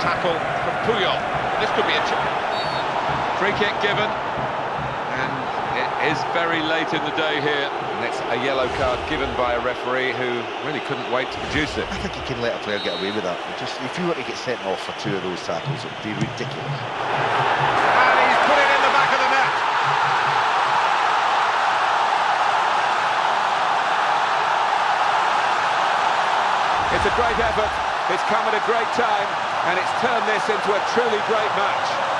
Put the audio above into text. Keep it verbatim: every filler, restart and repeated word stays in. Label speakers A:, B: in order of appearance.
A: tackle from Puyol. This could be a free kick given, and it is very late in the day here.
B: And it's a yellow card given by a referee who really couldn't wait to produce it.
C: I think you can let a player get away with that. Just if you were to get sent off for two of those tackles, it would be ridiculous.
A: And he's put it in the back of the net.
B: It's a great effort, it's come at a great time, and it's turned this into a truly great match.